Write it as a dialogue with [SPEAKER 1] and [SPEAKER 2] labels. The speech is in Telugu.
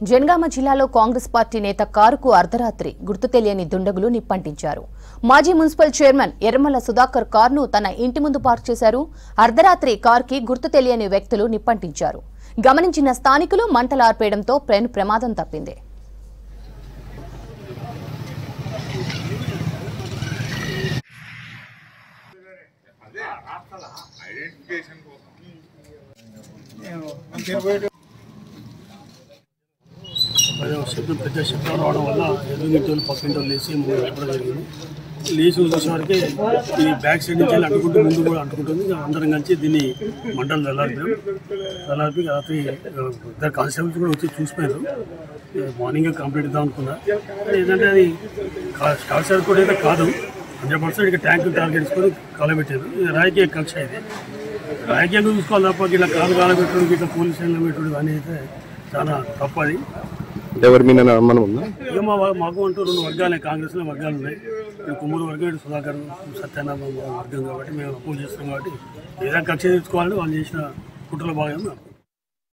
[SPEAKER 1] జనగామ జిల్లాలో కాంగ్రెస్ పార్టీ నేత కారుకు అర్ధరాత్రి గుర్తు తెలియని దుండగులు నిప్పంటించారు. మాజీ మున్సిపల్ చైర్మన్ ఎర్రమల సుధాకర్ కారును తన ఇంటి ముందు పార్క్ చేశారు. అర్ధరాత్రి కారుకి గుర్తు తెలియని వ్యక్తులు నిప్పంటించారు. గమనించిన స్థానికులు మంటలు ఆర్పేయడంతో ప్రమాదం తప్పింది.
[SPEAKER 2] శబ్దం పెద్ద శబ్దం రావడం వల్ల ఎదురుగింటి పక్కింటి లేచి చెప్పడం జరిగింది. లేచి చూసేవారికి ఈ బ్యాక్ సైడ్ నుంచి అంటుకుంటూ ముందు కూడా అంటుకుంటుంది. అందరం కలిసి దీన్ని మంటలు చల్లారిపి రాత్రి ఇద్దరు కానిస్టేబుల్స్ కూడా వచ్చి చూసిపోయారు. మార్నింగ్ కంప్లీట్ ఇద్దాం అనుకున్నా. ఏంటంటే అది షార్ట్ సర్క్యూట్ అయితే కాదు, 100% ఇక ట్యాంక్ టార్గెట్స్కొని కాలబెట్టారు. ఇది రాజకీయ కక్ష. ఇది రాజకీయంగా చూసుకోవాలి తప్ప ఇట్లా కాలు కాలబెట్టడం ఇట్లా పోలీస్ స్టేషన్లో పెట్టడం అని అయితే చాలా తప్పది.
[SPEAKER 3] ఎవరి మీద అనుమానం ఉందా?
[SPEAKER 2] ఇక మాకు అంటూ 2 వర్గాలు, కాంగ్రెస్లో వర్గాలు ఉన్నాయి. కుమ్మూరు వర్గం, సుధాకర్, సత్యనారాయణ వర్గం కాబట్టి మేము అపోజ్ చేస్తాం. కాబట్టి ఏదైనా కక్ష తీర్చుకోవాలని వాళ్ళు చేసిన కుట్రలో భాగంగా